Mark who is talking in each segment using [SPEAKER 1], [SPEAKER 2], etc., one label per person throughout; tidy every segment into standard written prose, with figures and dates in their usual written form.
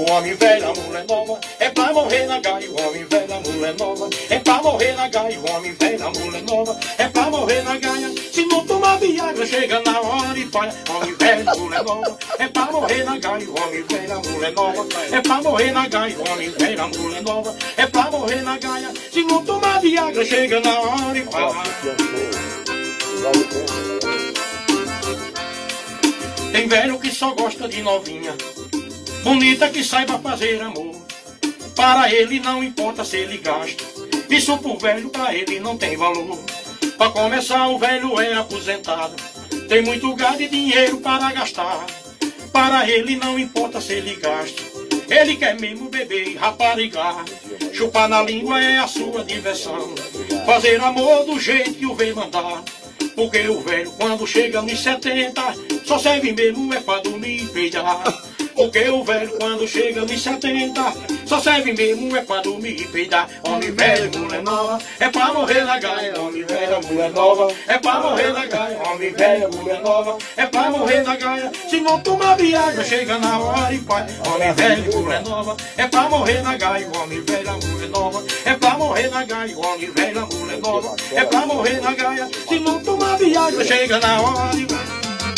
[SPEAKER 1] o homem velho, a mulher nova. É pra morrer na gaia, o homem velho, a mulher nova. É pra morrer na gaia, o homem velho, a mulher nova. É pra morrer na gaia, se não tomar Viagra, chega na hora e falha. Homem velho, mulher nova. É pra morrer na gaia, o homem velho, a mulher nova. É pra morrer na gaia, o homem velho, a mulher nova. É pra morrer na gaia, se não tomar Viagra, chega na hora e falha. Tem velho que só gosta de novinha, bonita que saiba fazer amor. Para ele não importa se ele gasta, isso pro velho pra ele não tem valor. Pra começar o velho é aposentado, tem muito gado e dinheiro para gastar. Para ele não importa se ele gasta, ele quer mesmo beber e raparigar. Chupar na língua é a sua diversão, fazer amor do jeito que o velho mandar. Porque o velho quando chega nos 70 só serve mesmo é pra dormir e peidar. Porque o velho quando chega nos 70 só serve mesmo é pra dormir e peidar. Homem velho, mulher nova, é pra morrer na gaia. Homem velho, mulher nova, é pra morrer na gaia. Homem velho, mulher nova, é pra morrer na gaia. Se não tomar Viagra, chega na hora e vai. Homem velho, mulher nova, é pra morrer na gaia. Homem velho, mulher nova, é pra morrer na gaia. Homem velho, mulher nova, é pra morrer na gaia. Se não tomar Viagra, chega na hora e vai.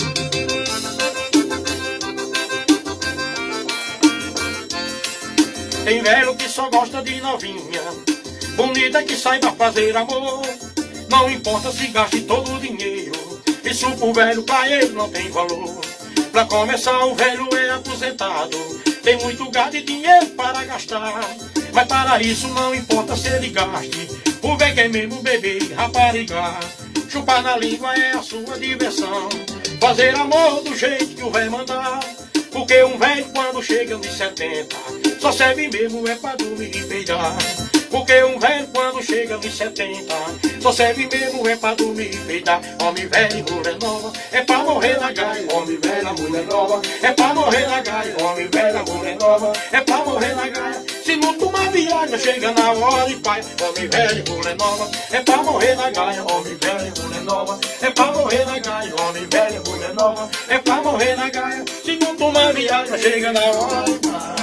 [SPEAKER 1] Tem velho que só gosta de novinha, bonita que saiba fazer amor. Não importa se gaste todo o dinheiro, isso pro velho pra ele não tem valor. Pra começar o velho é aposentado, tem muito gado e dinheiro para gastar. Mas para isso não importa se ele gaste, o velho quer mesmo beber e raparigar. Chupar na língua é a sua diversão, fazer amor do jeito que o velho mandar. Porque um velho quando chega nos 70 só serve mesmo é pra dormir e peidar. Porque um velho quando chega nos 70 só serve mesmo é pra dormir e peidar. Homem velho e mulher nova, é pra morrer na gaia. Homem velho, mulher nova, é pra morrer na gaia. Homem velho, mulher nova, é pra morrer na gaia. Se não tomar Viagra, chega na hora e vai. Homem velho e mulher nova, é pra morrer na gaia. Homem velho e mulher nova, é pra morrer na gaia. Homem velho e mulher nova, é pra morrer na gaia. Se não tomar Viagra, chega na hora e vai.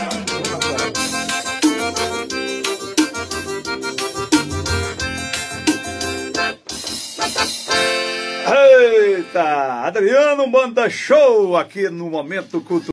[SPEAKER 2] Eita, Adriano manda show aqui no Momento Cultural.